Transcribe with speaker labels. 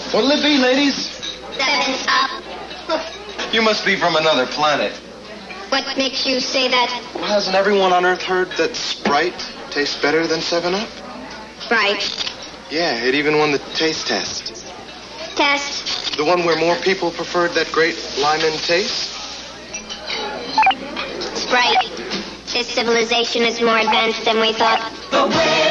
Speaker 1: What'll it be, ladies?
Speaker 2: 7-Up.
Speaker 1: You must be from another planet.
Speaker 2: What makes you say that?
Speaker 1: Well, hasn't everyone on Earth heard that Sprite tastes better than 7-Up?
Speaker 2: Right.
Speaker 1: Yeah, it even won the taste test.
Speaker 2: Test.
Speaker 1: The one where more people preferred that great Lyman taste?
Speaker 2: Sprite. This civilization is more advanced than we thought.